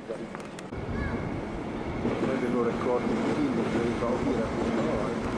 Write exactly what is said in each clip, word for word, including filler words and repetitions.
Maybe no recording between the two, but I'll hear it. Alright.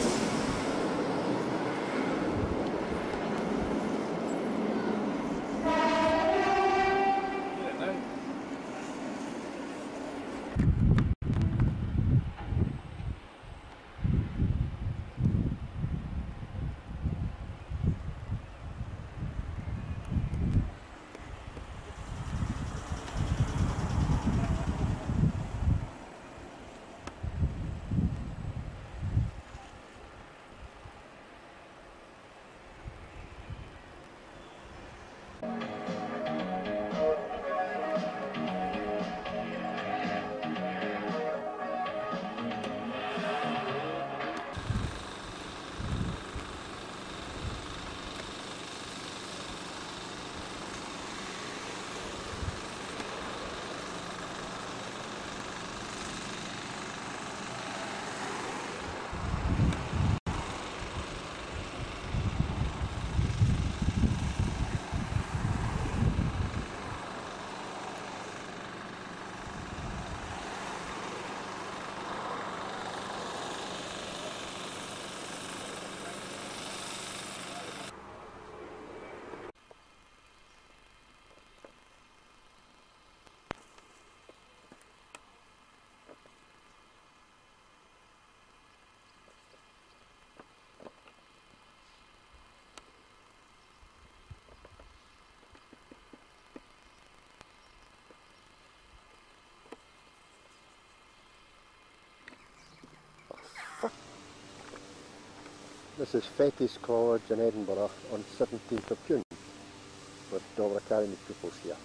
This is Fettes College in Edinburgh on seventeenth of June with Dover Academy pupils here.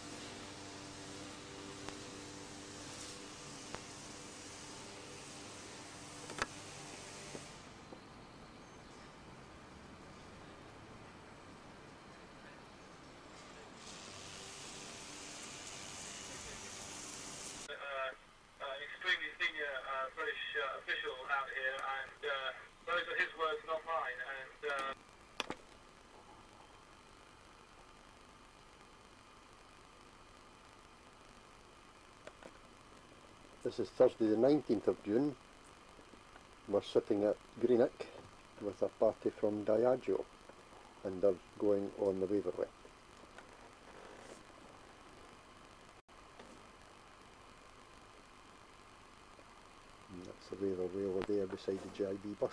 Extremely senior uh, British uh, official out here, and uh, those are his words, not mine. And uh... This is Thursday the nineteenth of June. We're sitting at Greenock with a party from Diageo, and they're going on the Waverley. And that's the Waverley over there beside the G I B bus.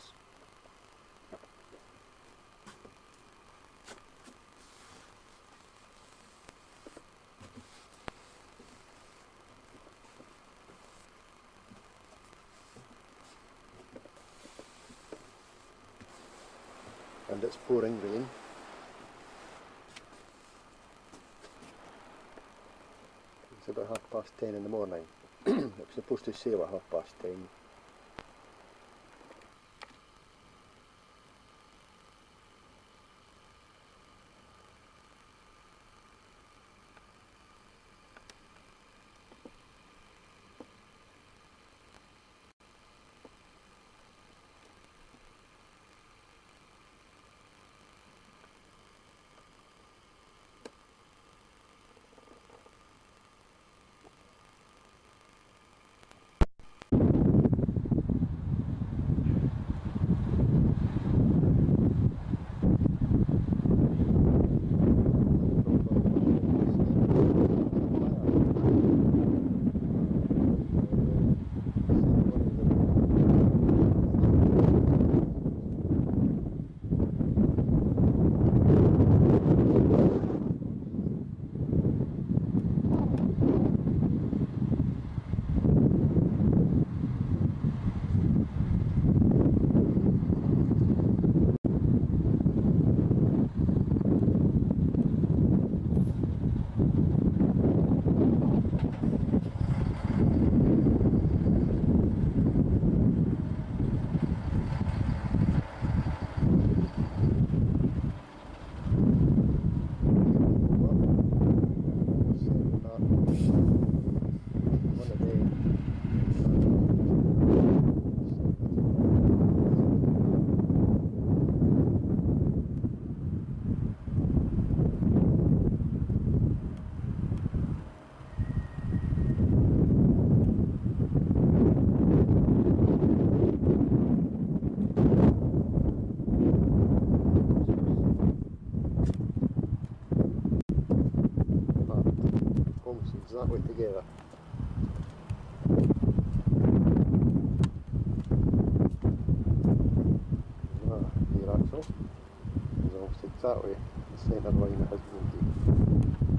And it's pouring rain. It's about half past ten in the morning. It was supposed to sail at half past ten. way together. Ah, here Axel is almost exactly the centre line it has been.